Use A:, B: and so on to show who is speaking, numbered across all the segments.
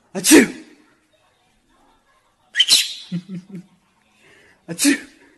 A: Achoo! Achoo!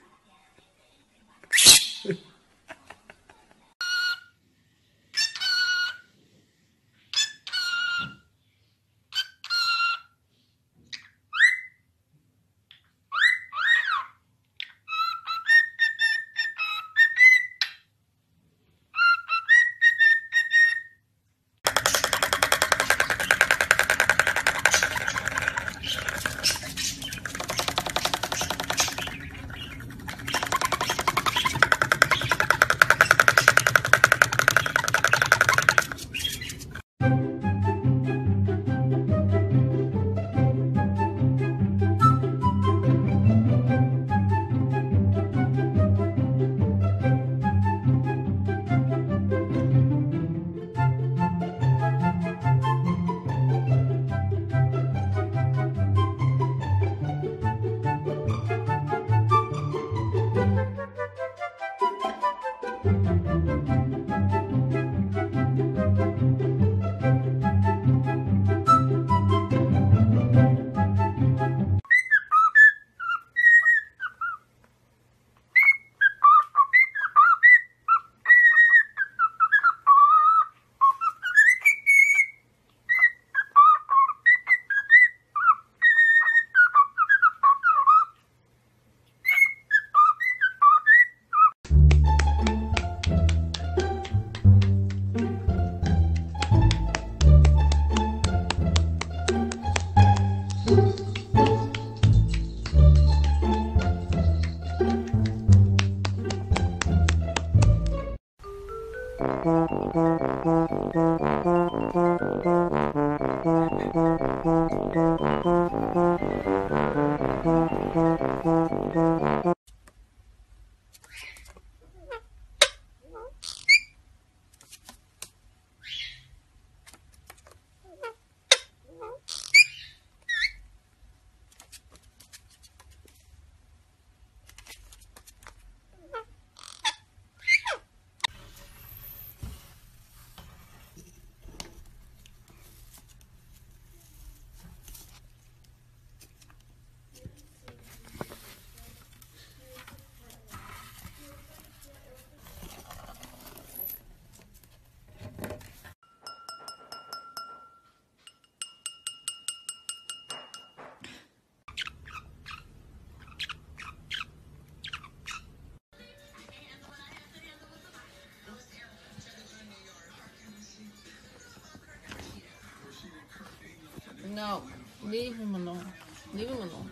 B: No, leave him alone. Leave him alone.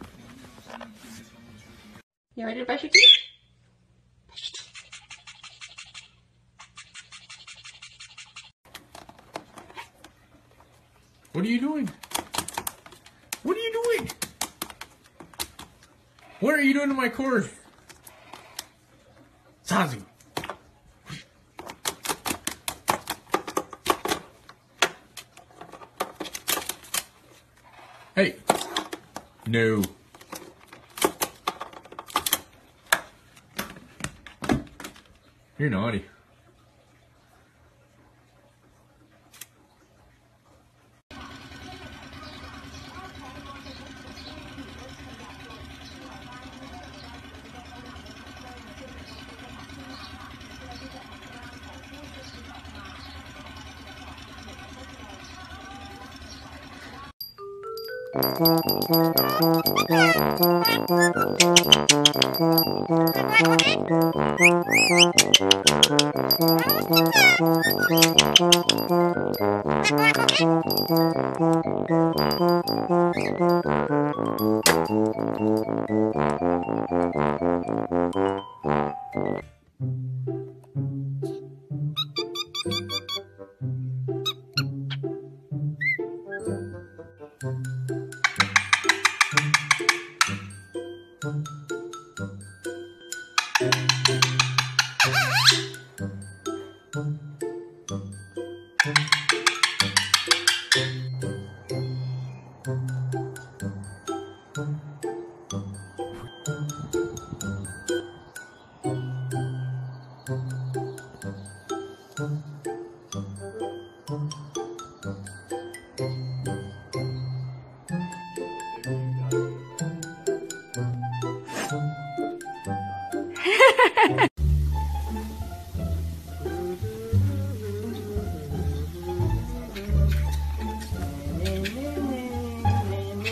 C: You ready to brush your teeth? Brush your teeth.
A: What are you doing? What are you doing? What are you doing to my cord? Sazi. Hey. No. You're naughty.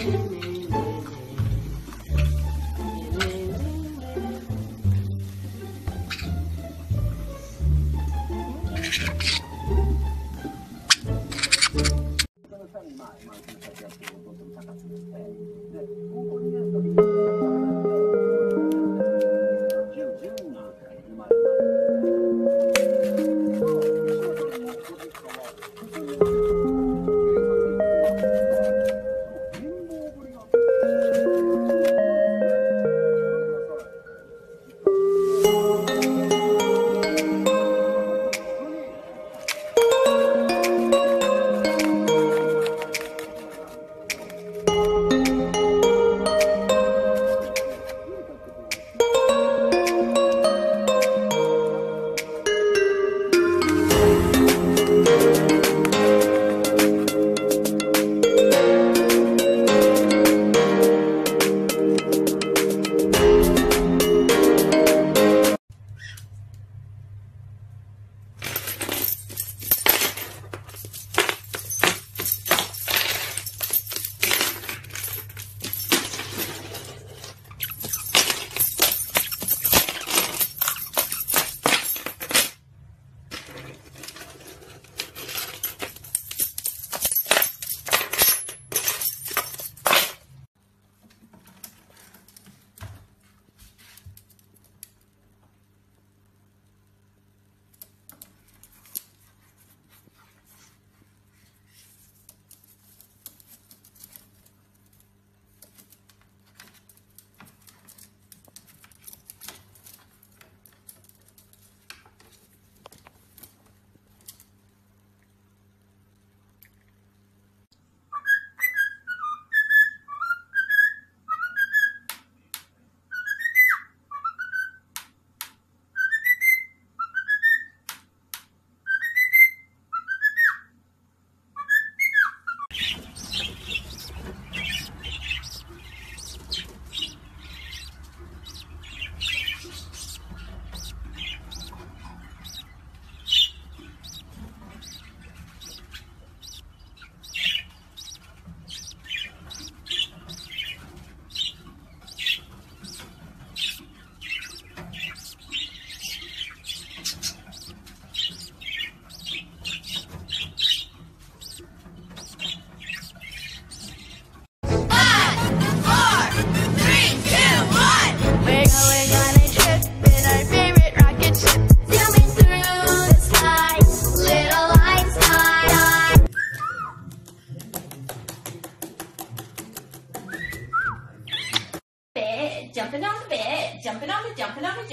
D: Jumping on the bed, jumping on the bed.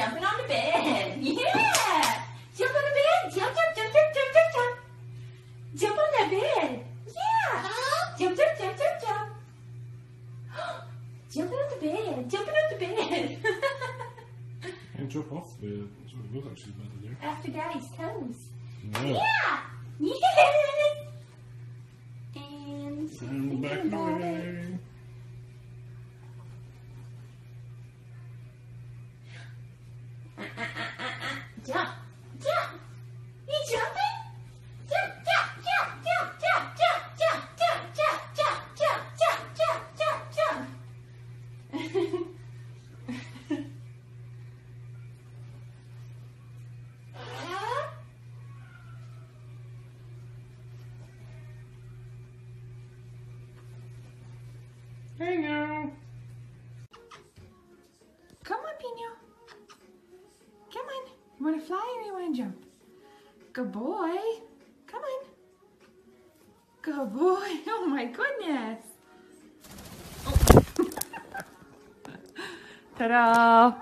D: Yeah! Jump on the bed, jump. Jump on that bed. Yeah! Jump. Jumping on the bed.
A: And jump off the bed. That's what it was actually better there.
D: After Daddy's toes.
A: No.
D: Yeah! Yes!
A: And back away.
D: Jump. You jumping? Jump.
A: Hang on.
B: Come on, Pino. Come on. You want to fly or you want to jump? Good boy. Come on. Good boy. Oh my goodness. Oh. Ta-da.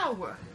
B: Ow!